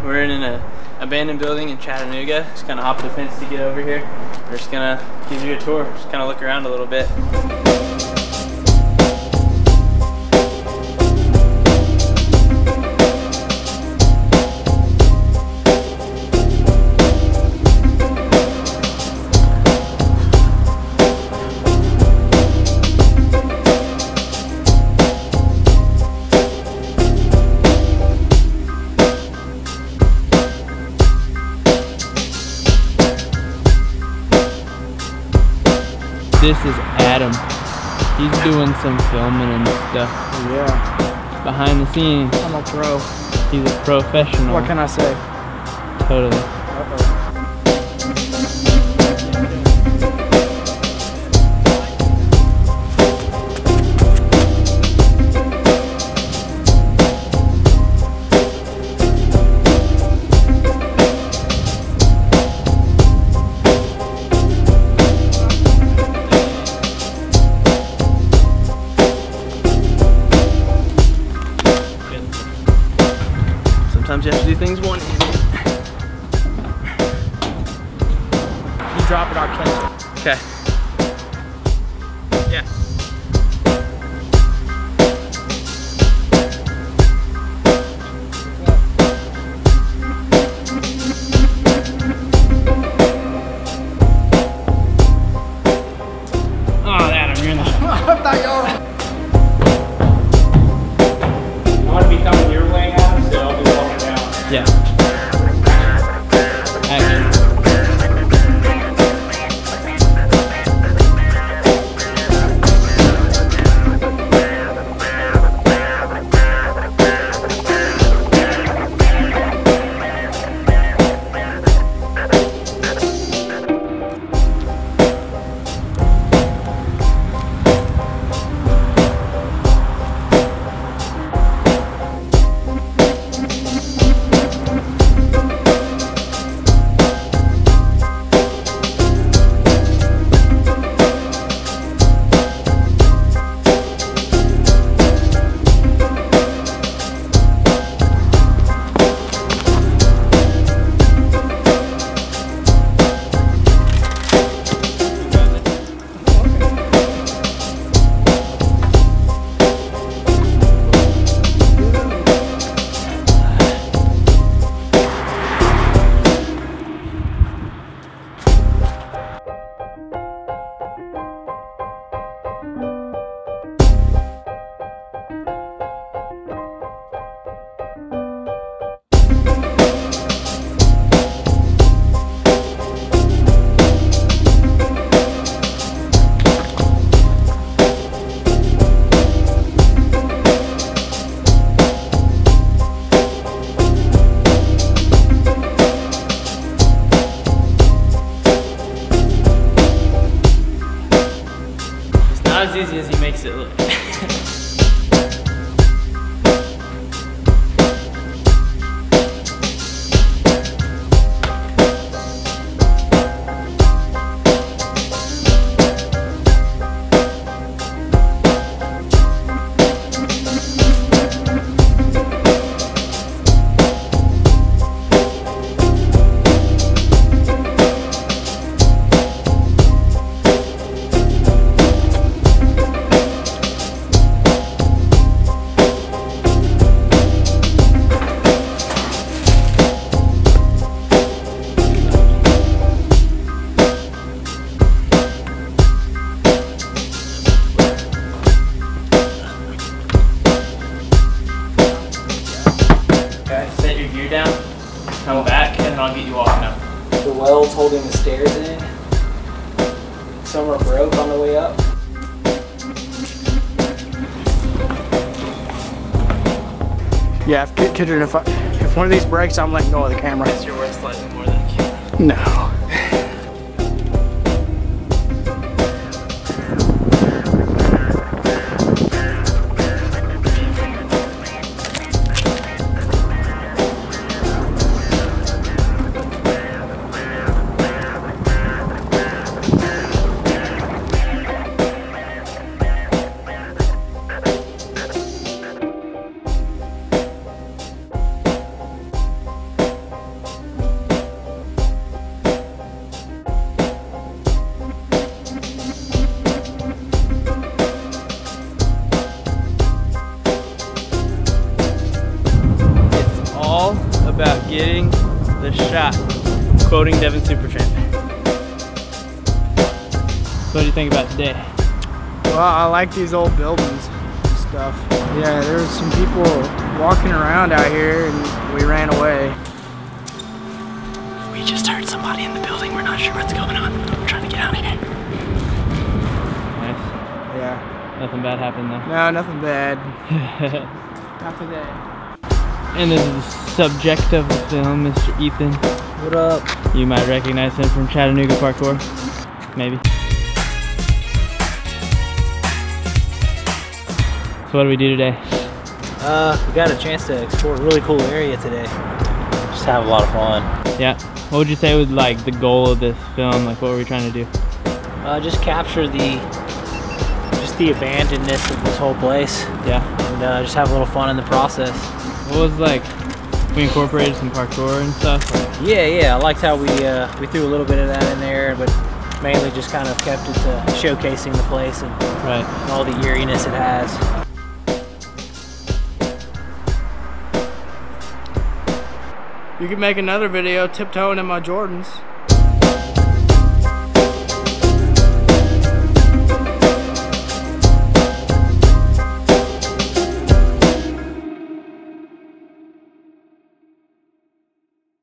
We're in an abandoned building in Chattanooga. Just kind of hop the fence to get over here. We're just gonna give you a tour, just kind of look around a little bit. This is Adam. He's doing some filming and stuff. Yeah. Behind the scenes. I'm a pro. He's a professional. What can I say? Totally. Sometimes you have to do things one-handed. You drop it, I'll catch it. Okay. Yeah. Oh, Adam, you're in the shot. I thought y'all. I'm gonna be coming your way, Adam, so I'll be walking down. Yeah. Action. Not as easy as he makes it look. Set your gear down, come back, and I'll get you walking up. The welds holding the stairs in. Some are broke on the way up. Yeah, Kidron, if one of these breaks, I'm letting go of the camera. Guess you're worth slightly more than a camera. No. about getting the shot. Quoting Devin Supertramp. So what do you think about today? Well, I like these old buildings and stuff. Yeah, there was some people walking around out here and we ran away. We just heard somebody in the building. We're not sure what's going on. We're trying to get out of here. Nice. Yeah. Nothing bad happened though. No, nothing bad. Not today. And this is the subject of the film, Mr. Ethan. What up? You might recognize him from Chattanooga Parkour. Maybe. So what do we do today? We got a chance to explore a really cool area today. Just have a lot of fun. Yeah. What would you say was like the goal of this film? Like what were we trying to do? Just capture the abandonedness of this whole place. Yeah. And just have a little fun in the process. What was like, we incorporated some parkour and stuff? Yeah, I liked how we threw a little bit of that in there, but mainly just kind of kept it to showcasing the place and all the eeriness it has. You could make another video tiptoeing in my Jordans.